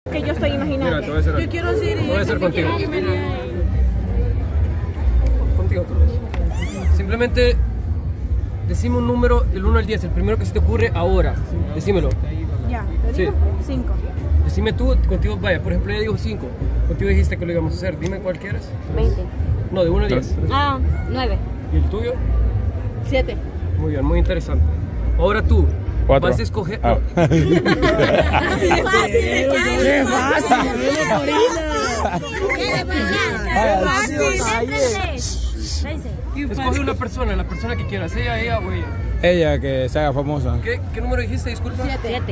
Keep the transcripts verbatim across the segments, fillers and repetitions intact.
Que yo estoy imaginando. Mira, te voy a hacer algo. Yo quiero decir. Voy a hacer contigo. Contigo otra vez. Simplemente decime un número del uno al diez, el primero que se te ocurre ahora. Decímelo. Ya, ¿te digo? cinco. Decime tú, contigo, vaya, por ejemplo, yo digo cinco. Contigo dijiste que lo íbamos a hacer. Dime cuál quieres. veinte. No, de uno al diez. Ah, nueve. ¿Y el tuyo? siete. Muy bien, muy interesante. Ahora tú. Cuatro. Vas a escoger. Ah. No. ¡Qué fácil! Escoge una persona, la persona que quieras, ella, ella o ella. Ella que se haga famosa. ¿Qué, qué número dijiste? Disculpa. Siete.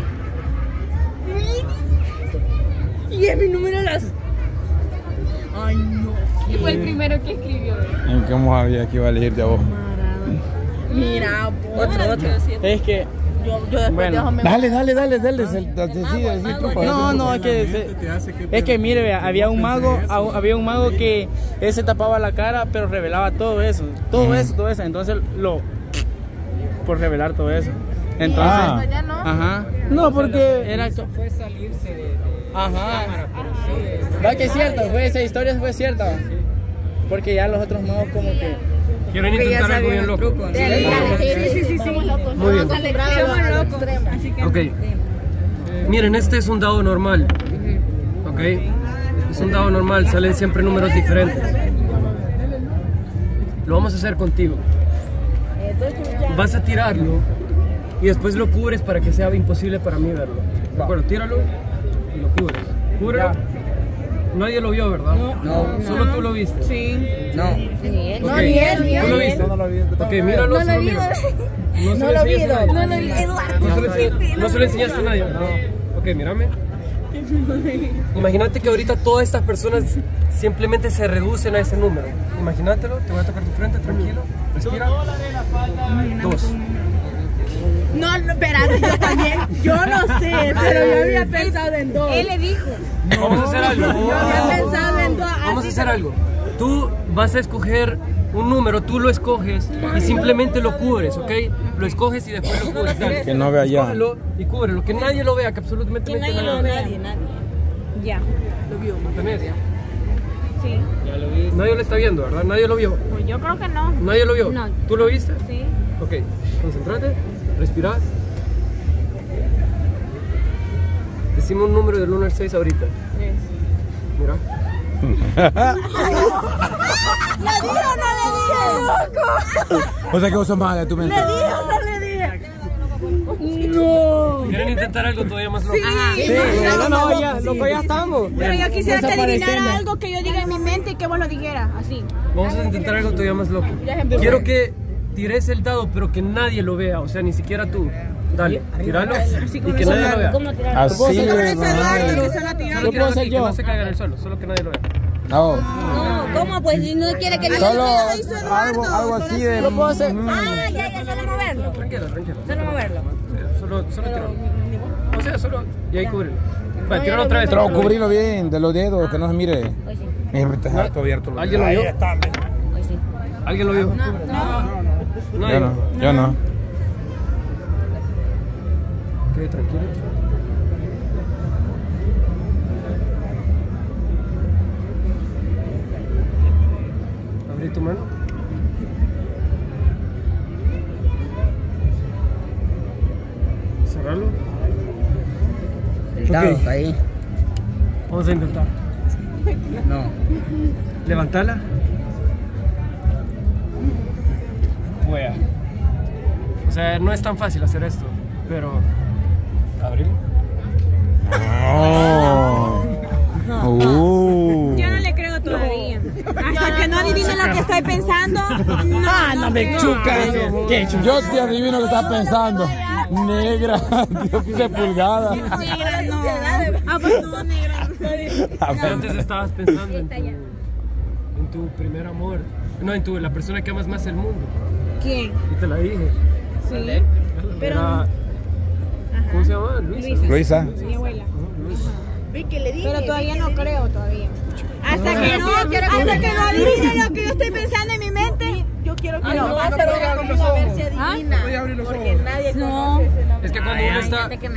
Y es mi número las. Ay, no. Y fue el primero que escribió. ¿En cómo había que iba a elegirte a vos? Mira, otro, otro. Es que Yo, yo después Bueno. dejo mi. Dale, dale, dale, dale. Decide, decide tú. no, no, es que se- es que mire, vea, había un mago, au- había un mago que él se tapaba la cara, pero revelaba todo eso, todo eso, todo eso. Entonces lo por revelar todo eso. Entonces, Ah. Ya no. ajá. No, porque era Fue salirse de. ajá. Va que es cierto, fue esa historia fue cierta. Porque ya los otros magos como que Quieren intentar algo bien loco. Sí, sí, sí, sí. Muy bien. Somos locos. Así que. Ok. Miren, este es un dado normal. Ok. Es un dado normal, salen siempre números diferentes. Lo vamos a hacer contigo. Vas a tirarlo y después lo cubres para que sea imposible para mí verlo. De acuerdo, tíralo y lo cubres. Cúbrelo. Nadie lo vio, ¿verdad? no, Solo tú lo viste. Sí. no. Ok, No, ni él, ni ¿tú lo él. viste? Ok, míralo. No lo solo vi. míralo. No, No lo vi. No No lo vi. Eduardo. No se lo enseñaste, no se lo enseñaste a nadie, ¿verdad? Ok, mírame. Imagínate que ahorita todas estas personas simplemente se reducen a ese número. Imagínatelo, te voy a tocar tu frente, tranquilo. Respira. Dos. No, no, espérate, yo también. Yo no sé, pero yo había pensado en dos. Él le dijo. Vamos a hacer algo. Yo había pensado en dos. Vamos a así hacer como- algo. Tú vas a escoger un número, tú lo escoges y simplemente lo cubres, ¿ok? Lo escoges y después lo cubres. Dale. Que no vea ya. Escógelo y cúbrelo, que nadie lo vea, que absolutamente Que nadie lo vea. nadie, nadie. Ya. ¿Tenés? Sí. Nadie lo está viendo, ¿verdad? Nadie lo vio. Pues yo creo que no. Nadie lo vio. No. ¿Tú lo viste? Sí. Ok, concéntrate, respira. Decime un número del uno al seis ahorita. Tres. Mira. ¿Le dije o no le dije? ¡Loco! O sea que vos sos mala de tu mente. ¿Le dije o no le dije? No. ¿Quieren intentar algo todavía más loco? Sí, No, no, ya, loco, ya estamos. Pero yo quisiera que Desaparecemos. adivinara algo que yo diga en mi mente y que vos lo dijeras, así. Vamos a intentar algo todavía más loco. Quiero que tires el dado, pero que nadie lo vea, o sea, ni siquiera tú. Dale, tíralo y que nadie lo vea. ¿Cómo tirar? Así Como de ese Eduardo mal. que se la tiró. Solo ¿Lo puedo hacer tíralo aquí, que yo? no se caiga en el suelo, solo que nadie lo vea. No. No, ¿cómo? Pues si no quiere que Solo lo hizo Eduardo, algo, algo solo así de. Lo puedo hacer. Mm. Ah, ya, ya, solo moverlo. Tranquilo, tranquilo. Solo moverlo. Sí, Solo, solo tíralo. O sea, solo. Y ahí cúbrelo. Vale, tíralo otra vez. Pero cubrilo bien de los dedos, que no se mire. Hoy sí, Es harto abierto. los ¿Alguien lo dedos. vio? hoy sí. ¿Alguien lo vio? Yo Nadie. no, yo no. Ok, tranquilo. Abrí tu mano. Cerralo. Ok, ahí. vamos a intentar. No. Levantala. Wea. O sea, no es tan fácil hacer esto, pero. Abrilo. Oh. Uh. Yo no le creo todavía. Hasta que no adivine lo que estoy pensando. No, Ah, no me chucas. ¿Qué chucas? Yo te adivino lo que estás pensando. Negra, Dios quise pulgada. Negra, no. Ah, pues no, negra. Pero antes estabas pensando en tu, en tu primer amor. No, en tu, la persona que amas más el mundo. ¿Quién? Y te la dije. Sí. Pero. Era- ¿Cómo se llama? Luisa. Luisa. Mi abuela. Luisa. Pero todavía no creo, todavía. Hasta que no, hasta que no adivine lo que yo estoy pensando en mi mente. Yo quiero que no. a ver si adivina. Porque nadie No. Es que cuando uno está. que me...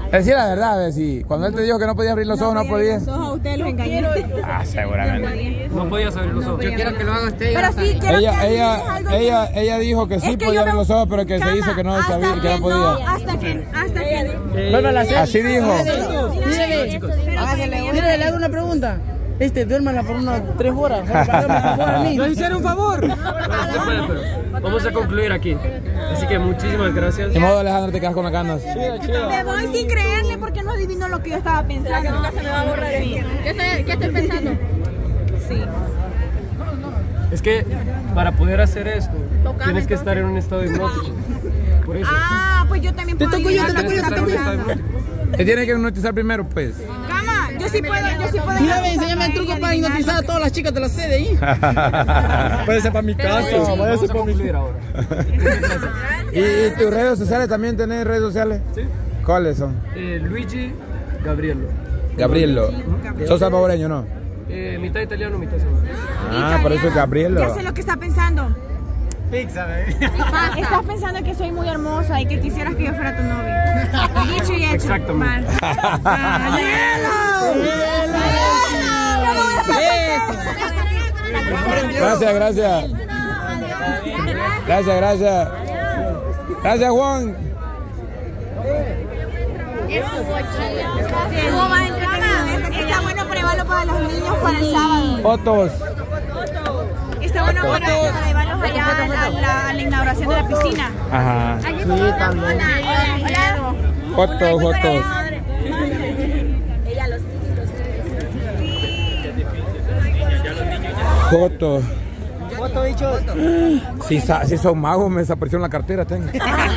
Decir la verdad, a ver si cuando él te dijo que no podía abrir los ojos, no podía. Los ojos, ustedes los engañó. Ah, seguramente. No podías abrir los ojos. Yo quiero que lo haga usted. Pero sí, quiero Ella, que ella, algo ella, ella dijo que sí Es que podía yo abrir no- los ojos, pero que se Cama, hizo que no hasta sabía, que no no, podía. hasta que, hasta que. Vuelvan a hacer. Así dijo. Mírale, mírale, le hago una pregunta. Este, duérmala por unas tres horas. Para darme un favor a mí. ¿Nos hicieron un favor? No se puede, pero vamos a concluir aquí. Así que muchísimas gracias. De modo, Alejandro, te quedas con las ganas. Me voy sin creerle porque no adivinó lo que yo estaba pensando. Nunca se me va a borrar sí. ¿Qué estoy, qué estoy pensando? Sí. Es que para poder hacer esto, tienes que estar en un estado hipnótico. Por eso. Ah, pues yo también puedo toco yo, adivinar te lo que toco yo, está te toco yo. pensando. Te tiene que hipnotizar primero, pues. Cama, yo sí puedo, yo sí puedo. Mira, ve, enséñame el truco para hipnotizar a todas las chicas de la sede ahí. Puede ser para mi casa, Vamos a concluir ahora. ¿Y, y tus redes sociales también tenés redes sociales? Sí. ¿Cuáles son? Eh, Luigi Gabriello. Gabrielo. ¿Sos salvadoreño, no? Eh, mitad italiano, mitad salvadoreño. Ah, por eso es Gabrielo. Ya sé lo que está pensando. Pizza, bebé. Estás pensando que soy muy hermosa y que quisieras que yo fuera tu novia. Dicho y hecho. Exactamente. Mal. Gracias, gracias. Gracias, gracias. Gracias, Juan. Está bueno pruebarlo para los niños para el sábado. Fotos. Está bueno para, para llevarlos allá a la, a la- a la inauguración de la piscina. Ajá. Sí, también. Hola. Fotos, fotos. Ella los Fotos. Foto, bicho. Si, sa- si son magos, me desapareció en la cartera. Tengo.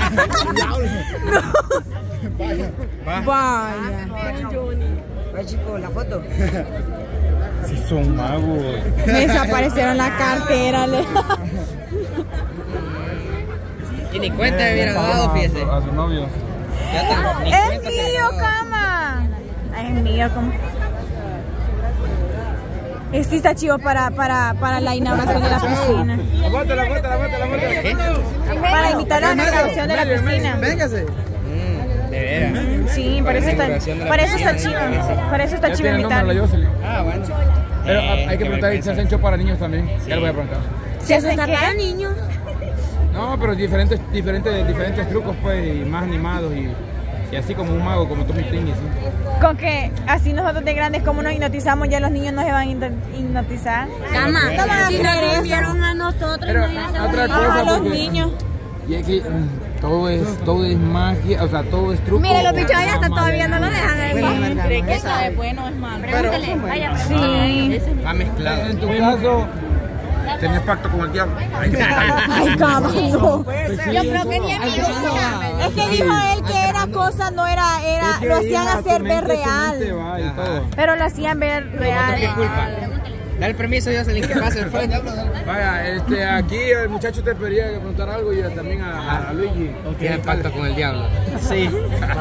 Vaya. Va, chico, la foto. Si son magos. Me desaparecieron la cartera. Le... Y ni cuenta me hubiera dado, fíjese. A su novio. Ya está, ni Es cuenta se mío, dio. cama. Ay, es mío, como. Este está chivo para, para, para la inauguración de la piscina. La foto, la foto, la foto, la foto. Para invitar a la inauguración de la piscina. Véngase. Mm, de veras. Sí, para eso está, inauguración de la para eso está piscina. chivo. Para eso está Ya chivo tiene el nombre de la invitar. Jocelyn. Ah, bueno. Pero Eh, hay que qué preguntar si vergüenza. se hacen show para niños también. Ya lo voy a preguntar. ¿Se hace para niños? No, pero diferentes, diferentes, diferentes trucos, pues, y más animados y, y así como un mago, como Tommy Pring y así. Con que así nosotros de grandes, como nos hipnotizamos, ya los niños no se van a hipno- hipnotizar. Cama, No van a si creer nos eso. vieron a nosotros, Pero imagínate otra a cosa, Ah, los porque- niños. Y es que mm, todo es, todo es magia, o sea, todo es truco. Mire, los bichos o ya hasta magia. todavía no lo dejan ahí. ¿Cree que sabe bueno o es malo? Pregúntale, vaya, Sí. Va mezclado. En tu caso, tenés pacto con el diablo. Ay, cama, no. Yo creo que ni amigos son. Es que dijo él que era cosa, no era, era, Es que lo hacían hija, hacer tu ver mente, tu mente real. va y todo. Pero lo hacían ver ¿Qué real. culpa? Da el permiso, Jocelyn, que pase el frente. Vaya, este, aquí el muchacho te pedía que preguntar algo y también a, a Luigi. Tiene pacto con el diablo. Sí.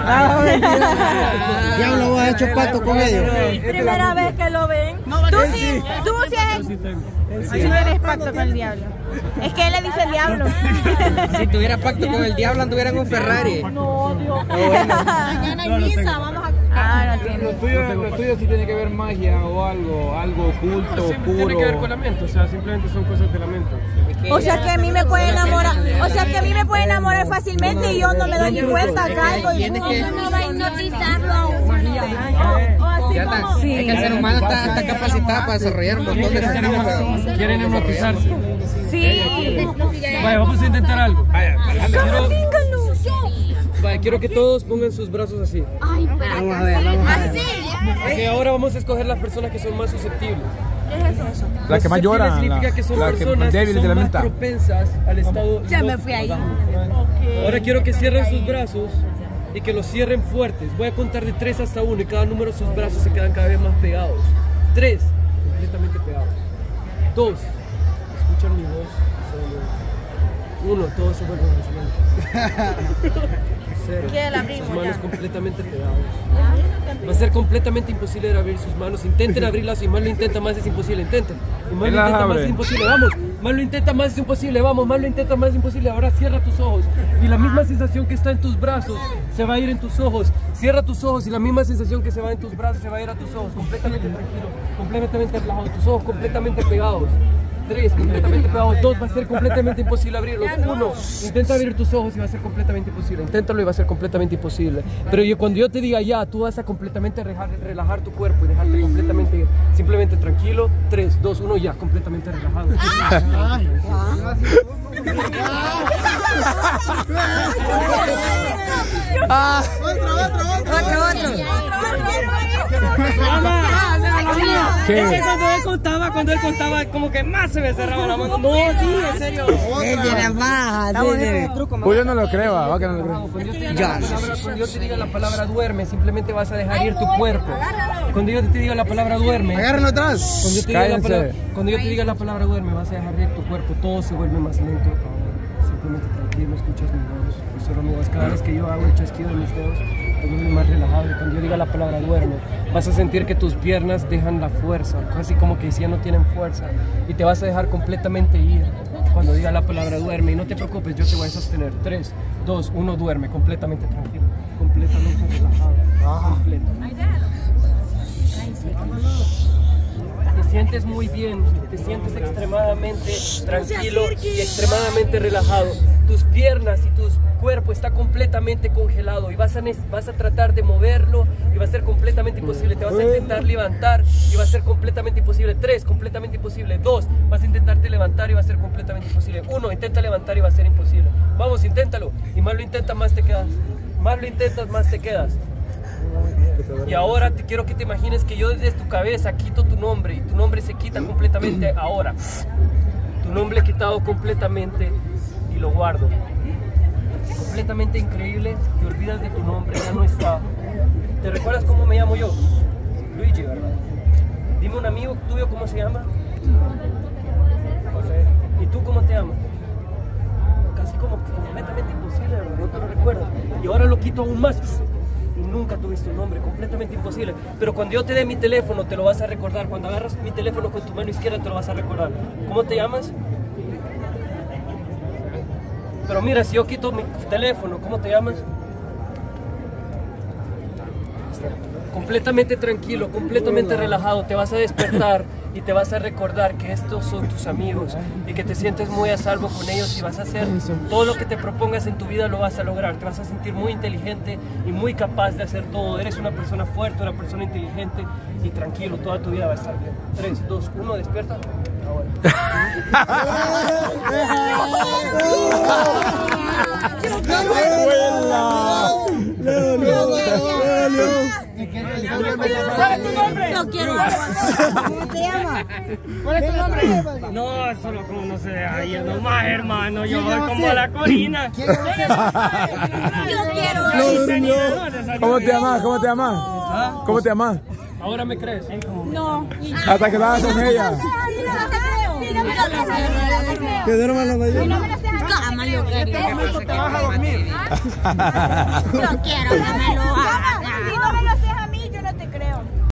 Diablo, vos has hecho pacto con ellos. Primera vez que lo ven. Tú sí, tú sí eres, sí eres pacto con el diablo. Es que él le dice el diablo. Si tuviera pacto con el diablo, anduviera en un Ferrari. No, Dios. Mañana hay misa, vamos a... Ah, no tiene. Lo tuyo, lo tuyo sí tiene que ver magia o algo, algo oculto, Siempre puro. tiene que ver con la mente, o sea, simplemente son cosas de la mente. O sea que a mí me puede enamorar, o sea que a mí me puede enamorar fácilmente y yo no me doy ni cuenta, caigo y Tienes que- No va a hipnotizarlo a uno. Ya está. Es que el ser humano está, está capacitado para desarrollar un montón de sistemas. pero- Quieren hipnotizarse. sí. Vaya, vamos a intentar algo. Quiero, Dígalo. vaya, quiero que todos pongan sus brazos así. Ay, pero Vamos a ver, vamos a ver. así. Porque ahora vamos a escoger las personas que son más susceptibles. La que más llora, Significa la, que son la que personas más que débil de son la más mente. propensas al estado. Ya me fui ahí. Ahora quiero que cierren sus brazos y que los cierren fuertes. Voy a contar de tres hasta uno y cada número sus brazos se quedan cada vez más pegados. Tres, completamente pegados. Dos, escuchan mi voz. Solo. Uno, todos se vuelven a Cero, sus manos completamente pegadas. Va a ser completamente imposible abrir sus manos. Intenten abrirlas, y más lo intentan, más es imposible. Intenten. Y más ¿Quién lo las intentan, más abre? es imposible. Vamos. Más lo intenta, más es imposible. Vamos, más lo intenta, más es imposible. Ahora cierra tus ojos. Y la misma sensación que está en tus brazos se va a ir en tus ojos. Cierra tus ojos y la misma sensación que se va en tus brazos se va a ir a tus ojos. Completamente tranquilo, completamente relajado. Tus ojos completamente pegados. Tres, completamente pegados. Dos, va a ser completamente imposible abrirlos. Uno, intenta abrir tus ojos y va a ser completamente imposible. Inténtalo y va a ser completamente imposible. Pero yo, cuando yo te diga ya, tú vas a completamente relajar, relajar tu cuerpo y dejarte completamente, simplemente tranquilo. Tres, dos, uno, ya, completamente relajado. Ah. Otro, otro, otro, otro. ¿Qué? Es que cuando él contaba, cuando él contaba, como que más se me cerraba la mano. No, sí, en serio. Él tiene baja, tiene. Julio no lo cree, va, que no lo cree. Cuando yo te diga la palabra, cuando yo te diga la palabra duerme, simplemente vas a dejar ir tu cuerpo. Cuando yo te diga la palabra duerme, agárrenlo atrás. Cuando yo te diga la palabra, cuando yo te diga la palabra duerme, vas a dejar ir tu cuerpo. Todo se vuelve más lento. Simplemente tranquilo, escuchas mi voz. Y solo mi voz. Cada vez que yo hago el chasquido de mis dedos, te vuelves más relajado. Y cuando yo diga la palabra duerme, vas a sentir que tus piernas dejan la fuerza, casi como que ya no tienen fuerza. Y te vas a dejar completamente ir cuando diga la palabra duerme. Y no te preocupes, yo te voy a sostener. Tres, dos, uno, duerme. Completamente tranquilo, completamente relajado. Completamente. Te sientes muy bien, te sientes extremadamente tranquilo y extremadamente relajado. Tus piernas y tu cuerpo está completamente congelado y vas a, vas a tratar de moverlo y va a ser completamente imposible. Te vas a intentar levantar y va a ser completamente imposible. Tres, completamente imposible. Dos, vas a intentarte levantar y va a ser completamente imposible. Uno, intenta levantar y va a ser imposible. Vamos, inténtalo. Y más lo intentas, más te quedas. Más lo intentas, más te quedas. Y ahora te quiero que te imagines que yo desde tu cabeza quito tu nombre y tu nombre se quita completamente ahora. Tu nombre quitado completamente y lo guardo. Completamente increíble, te olvidas de tu nombre, ya no está. ¿Te recuerdas cómo me llamo yo? Luigi, ¿verdad? Dime un amigo tuyo, ¿cómo se llama? José. ¿Y tú cómo te llamas? Casi como completamente imposible, ¿verdad? No te lo recuerdo. Y ahora lo quito aún más. Y nunca tuviste un nombre, completamente imposible. Pero cuando yo te dé mi teléfono, te lo vas a recordar. Cuando agarras mi teléfono con tu mano izquierda, te lo vas a recordar. ¿Cómo te llamas? Pero mira, si yo quito mi teléfono, ¿cómo te llamas? Completamente tranquilo, completamente relajado, te vas a despertar y te vas a recordar que estos son tus amigos y que te sientes muy a salvo con ellos y vas a hacer todo lo que te propongas en tu vida, lo vas a lograr. Te vas a sentir muy inteligente y muy capaz de hacer todo. Eres una persona fuerte, una persona inteligente y tranquilo, toda tu vida va a estar bien. tres, dos, uno, despierta. Ahora. ¿Cuál es tu nombre? No quiero. ¿Cómo te llamas? ¿Cuál es tu nombre? No, solo como no sé, ahí nomás, hermano, yo voy como a la Corina. Yo quiero. ¿Cómo te llamas? ¿Cómo te llamas? ¿Ah? ¿Cómo te llamas? ¿Ahora me crees? No. Hasta que vas con ella. Que duerman los mayores. Cama, yo quiero. Te vas a dormir. Yo quiero que me lo haga.